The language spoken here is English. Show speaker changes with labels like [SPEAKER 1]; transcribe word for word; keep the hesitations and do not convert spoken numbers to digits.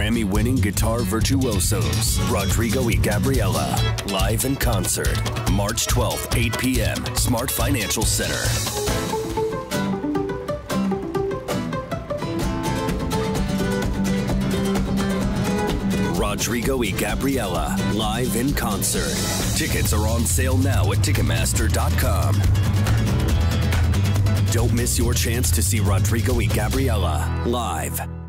[SPEAKER 1] Grammy-winning guitar virtuosos, Rodrigo Y Gabiela, live in concert, March twelfth, eight p m, Smart Financial Center. Rodrigo Y Gabiela, live in concert. Tickets are on sale now at Ticketmaster dot com. Don't miss your chance to see Rodrigo Y Gabiela live.